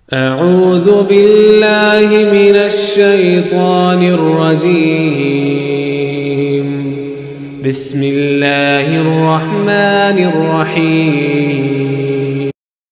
أعوذ بالله من الشيطان الرجيم بسم الله الرحمن الرحيم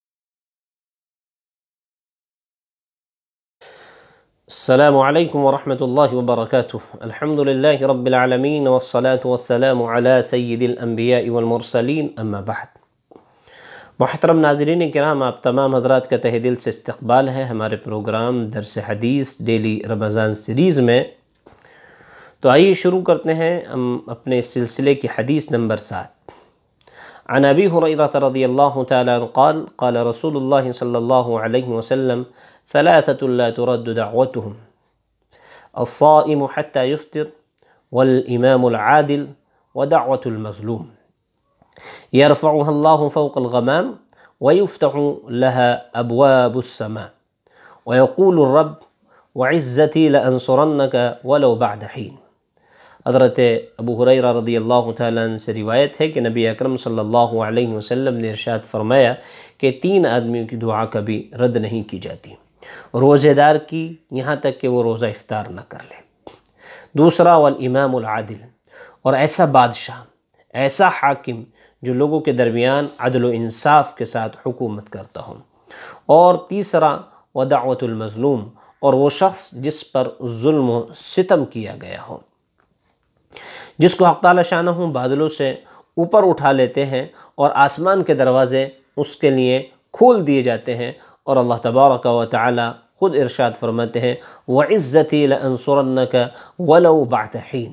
السلام عليكم ورحمة الله وبركاته. الحمد لله رب العالمين والصلاة والسلام على سيد الأنبياء والمرسلين أما بعد. محترم ناظرین کرام، آپ تمام حضرات کا تہہ دل سے استقبال ہے ہمارے پروگرام درس حدیث ڈیلی رمضان سیریز میں. تو آئیے شروع کرتے ہیں ہم اپنے سلسلے کی حدیث نمبر 7. عن ابی ہریرہ رضی اللہ تعالی عنہ قال قال رسول اللہ صلی اللہ علیہ وسلم ثلاثة لا ترد دعوتهم الصائم حتى يفطر والإمام العادل ودعوة المظلوم يرفعها الله فوق الغمام ويفتح لها أبواب السماء ويقول الرب وعزتي لأنصرنك ولو بعد حين. حضرت ابو ہریرہ رضی اللہ تعالیٰ عنہ سے روایت ہے کہ نبی اکرم صلی اللہ علیہ وسلم نے ارشاد فرمایا کہ 3 آدمیوں کی دعا کبھی رد نہیں کی جاتی. روزے دار کی، یہاں تک کہ وہ روزہ افطار نہ کر لے. دوسرا والامام العادل، اور ایسا بادشاہ، ایسا حاکم جو لوگوں کے درمیان عدل و انصاف کے ساتھ حکومت کرتا ہو. اور تیسرا ودعوت المظلوم، اور وہ شخص جس پر ظلم و ستم کیا گیا ہو، جس کو حق تعالی شانہ بادلوں سے اوپر اٹھا لیتے ہیں اور آسمان کے دروازے اس کے لیے کھول دیے جاتے ہیں. اور اللہ تبارک و تعالی خود ارشاد فرماتے ہیں وَعِزَّتِي لَأَنصُرَنَّكَ وَلَوْ بَعْدَ حِينٍ،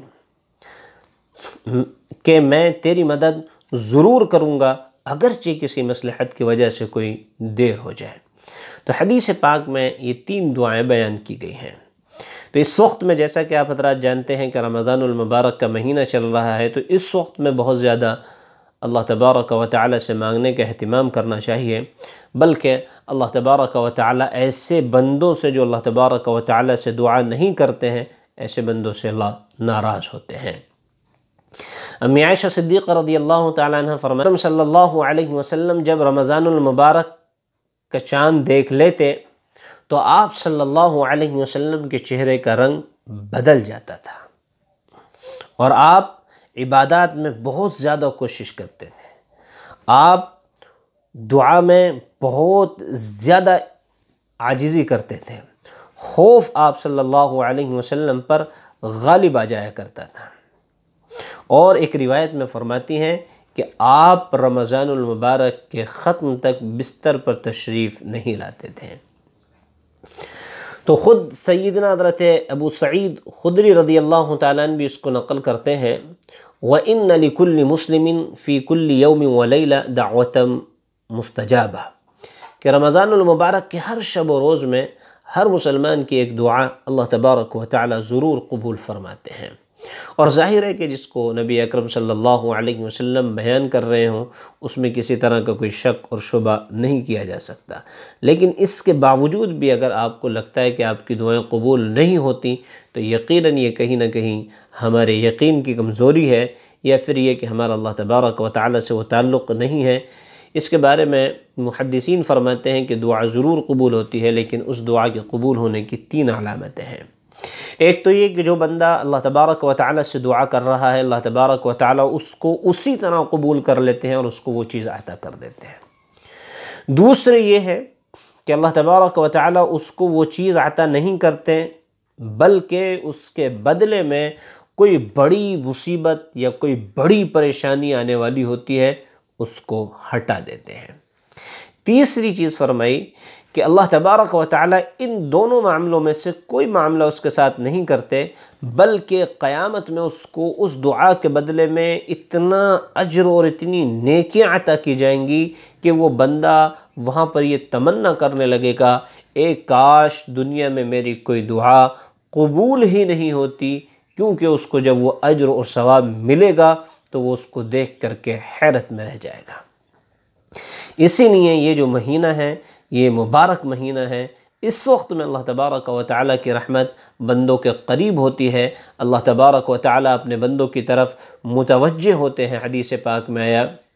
کہ میں تیری مدد ضرور کروں گا اگرچہ کسی مصلحت کی وجہ سے کوئی دیر ہو جائے. تو حدیث پاک میں یہ 3 دعائیں بیان کی گئی ہیں. تو اس وقت میں جیسا کہ آپ حضرات جانتے ہیں کہ رمضان المبارک کا مہینہ چل رہا ہے، تو اس وقت میں بہت زیادہ اللہ تبارک و تعالی سے مانگنے کا اہتمام کرنا چاہیے، بلکہ اللہ تبارک و تعالی ایسے بندوں سے جو اللہ تبارک و تعالی سے دعا نہیں کرتے ہیں، ایسے بندوں سے اللہ ناراض ہوتے ہیں. امی عائشہ صدیقہ رضی اللہ تعالیٰ عنہ فرماتے ہیں صلی اللہ علیہ وسلم جب رمضان المبارک کا چاند دیکھ لیتے تو آپ صلی اللہ علیہ وسلم کے چہرے کا رنگ بدل جاتا تھا، اور آپ عبادات میں بہت زیادہ کوشش کرتے تھے. آپ دعا میں بہت زیادہ عاجزی کرتے تھے. خوف آپ صلی اللہ علیہ وسلم پر غالب آ جایا کرتا تھا. اور ایک روایت میں فرماتی ہیں کہ آپ رمضان المبارک کے ختم تک بستر پر تشریف نہیں لاتے تھے. تو خود سیدنا حضرت ابو سعید خدری رضی اللہ تعالیٰ عنہ بھی اس کو نقل کرتے ہیں وَإِنَّ لِكُلِّ مُسْلِمٍ فِي كُلِّ يَوْمٍ وَلَيْلَةٍ دَعْوَةً مُسْتَجَابَةً، کہ رمضان المبارک کے ہر شب و روز میں ہر مسلمان کی ایک دعا اللہ تبارک و تعالی ضرور قبول فرماتے ہیں. اور ظاہر ہے کہ جس کو نبی اکرم صلی اللہ علیہ وسلم بیان کر رہے ہوں اس میں کسی طرح کا کوئی شک اور شبہ نہیں کیا جا سکتا. لیکن اس کے باوجود بھی اگر آپ کو لگتا ہے کہ آپ کی دعائیں قبول نہیں ہوتی تو یقیناً یہ کہیں نہ کہیں ہمارے یقین کی کمزوری ہے، یا پھر یہ کہ ہمارا اللہ تبارک و تعالی سے وہ تعلق نہیں ہے. اس کے بارے میں محدثین فرماتے ہیں کہ دعا ضرور قبول ہوتی ہے، لیکن اس دعا کے قبول ہونے کی 3 علامتیں ہیں. ایک تو یہ کہ جو بندہ اللہ تبارک و تعالی سے دعا کر رہا ہے، اللہ تبارک و تعالی اس کو اسی طرح قبول کر لیتے ہیں اور اس کو وہ چیز عطا کر دیتے ہیں. دوسرے یہ ہے کہ اللہ تبارک و تعالی اس کو وہ چیز عطا نہیں کرتے، بلکہ اس کے بدلے میں کوئی بڑی مصیبت یا کوئی بڑی پریشانی آنے والی ہوتی ہے، اس کو ہٹا دیتے ہیں. تیسری چیز فرمائی کہ اللہ تبارک و تعالی ان دونوں معاملوں میں سے کوئی معاملہ اس کے ساتھ نہیں کرتے، بلکہ قیامت میں اس کو اس دعا کے بدلے میں اتنا اجر اور اتنی نیکیاں عطا کی جائیں گی کہ وہ بندہ وہاں پر یہ تمنا کرنے لگے گا اے کاش دنیا میں میری کوئی دعا قبول ہی نہیں ہوتی، کیونکہ اس کو جب وہ اجر اور ثواب ملے گا تو وہ اس کو دیکھ کر کے حیرت میں رہ جائے گا. اسی لیے یہ جو مہینہ ہے، یہ مبارک مہینہ ہے، اس وقت میں اللہ تبارک و تعالیٰ کی رحمت بندوں کے قریب ہوتی ہے. اللہ تبارک و تعالیٰ اپنے بندوں کی طرف متوجہ ہوتے ہیں. حدیث پاک میں آیا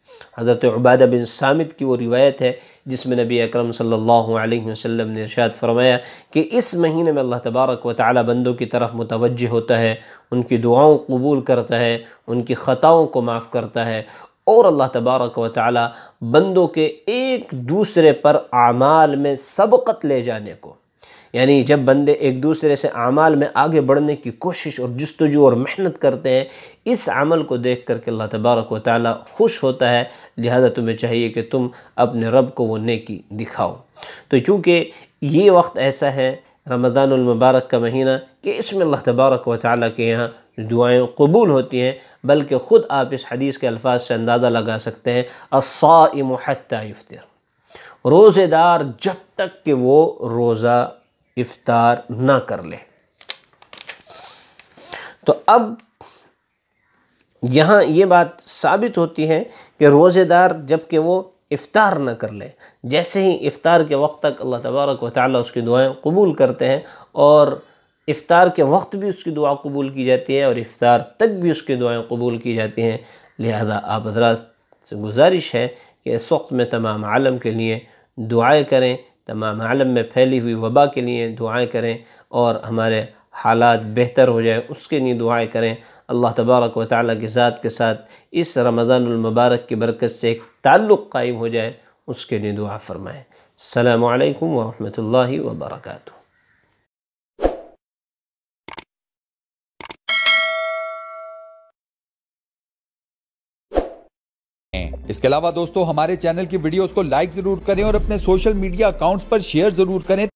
حضرت عبادہ بن صامت کی وہ روایت ہے جس میں نبی اکرم صلی اللہ علیہ وسلم نے ارشاد فرمایا کہ اس مہینے میں اللہ تبارک و تعالی بندوں کی طرف متوجہ ہوتا ہے، ان کی دعاؤں قبول کرتا ہے، ان کی خطاؤں کو معاف کرتا ہے، اور اللہ تبارک و تعالی بندوں کے ایک دوسرے پر اعمال میں سبقت لے جانے کو، یعنی جب بندے ایک دوسرے سے اعمال میں آگے بڑھنے کی کوشش اور جستجو اور محنت کرتے ہیں، اس عمل کو دیکھ کر کے اللہ تبارک و تعالی خوش ہوتا ہے، لہذا تمہیں چاہیے کہ تم اپنے رب کو وہ نیکی دکھاؤ۔ تو چونکہ یہ وقت ایسا ہے رمضان المبارک کا مہینہ کہ اس میں اللہ تبارک و تعالی کے یہاں دعائیں قبول ہوتی ہیں، بلکہ خود آپ اس حدیث کے الفاظ سے اندازہ لگا سکتے ہیں، الصائم حتی یفطر، روزے دار جب تک کہ وہ روزہ افطار نہ کر لے۔ تو اب یہاں یہ بات ثابت ہوتی ہے کہ روزے دار جب کہ وہ افطار نہ کر لے، جیسے ہی افطار کے وقت تک اللہ تبارک و تعالیٰ اس کی دعائیں قبول کرتے ہیں، اور افطار کے وقت بھی اس کی دعا قبول کی جاتی ہے اور افطار تک بھی اس کی دعائیں قبول کی جاتی ہیں۔ لہذا آپ حضرات سے گزارش ہے کہ اس وقت میں تمام عالم کے لیے دعائیں کریں، تمام عالم میں پھیلی ہوئی وبا کے لیے دعائیں کریں، اور ہمارے حالات بہتر ہو جائیں اس کے لیے دعائیں کریں۔ اللہ تبارک و تعالیٰ کی ذات کے ساتھ اس رمضان المبارک کی برکت سے ایک تعلق قائم ہو جائے، اس کے لیے دعا فرمائیں۔ السلام علیکم ورحمۃ اللہ وبرکاتہ۔ اس کے علاوہ دوستو ہمارے چینل کی ویڈیوز کو لائک ضرور کریں اور اپنے سوشل میڈیا اکاؤنٹس پر شیئر ضرور کریں۔